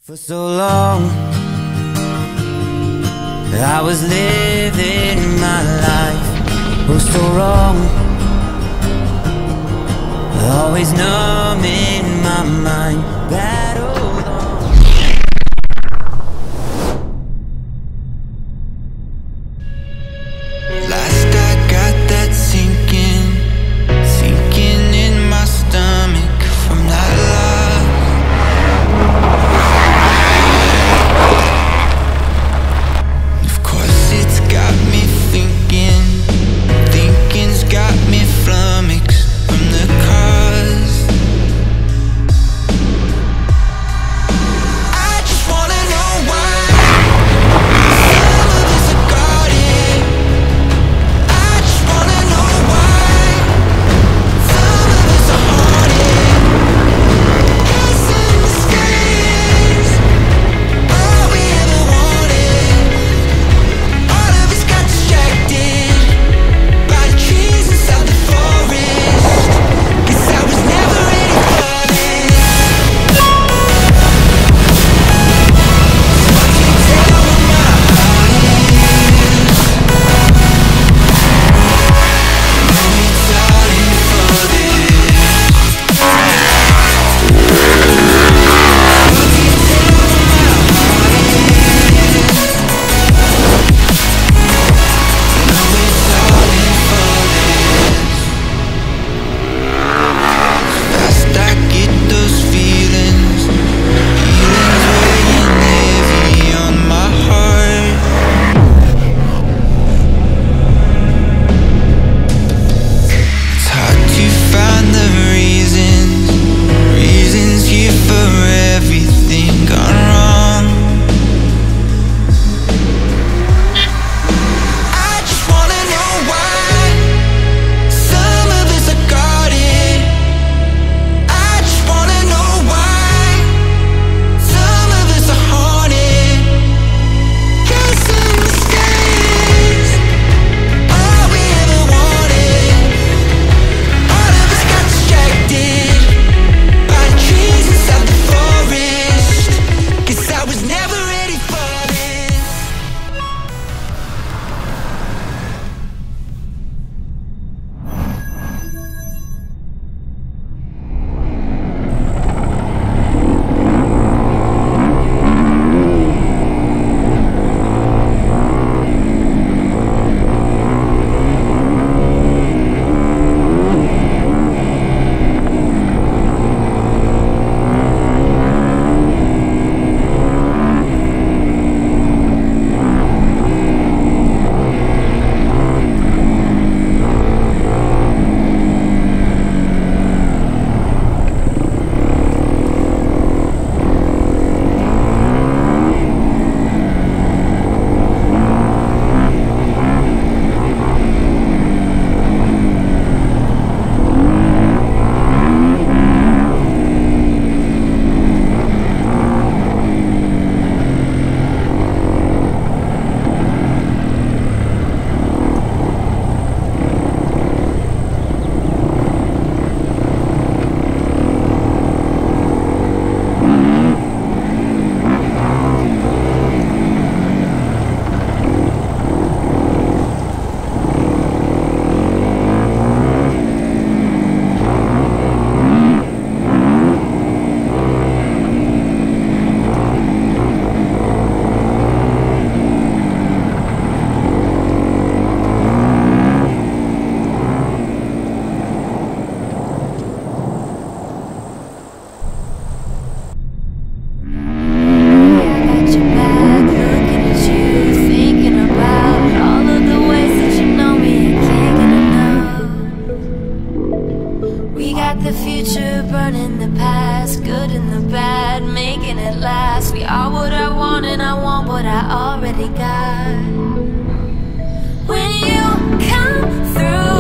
For so long, I was living my life, oh so wrong, always numb in my mind, battled on. Last I got that sinking in my stomach from that love. Of course it's got me thinking's got me flummoxed from the cause. I just wanna know why some of us are guarded. I just wanna know why some of us are haunted. Guessing the skies, all we ever wanted. All of us got distracted by the trees inside the forest, 'cause I was never ready for this. So I can't tell where my heart is. No, it's all in for this. I can't tell where my heart is. No, it's all in for this. Fast I get those feelings weighing heavy on my heart. It's hard to find the reasons here for everything gone wrong. I just wanna know why some of us are guarded. I just wanna know why some of us are haunted. Guessing the skies, all we ever wanted. All of us got distracted by the trees inside the forest, 'cause I was never ready for this. We got the future burning the past, good and the bad, making it last. We are what I want and I want what I already got. When you come through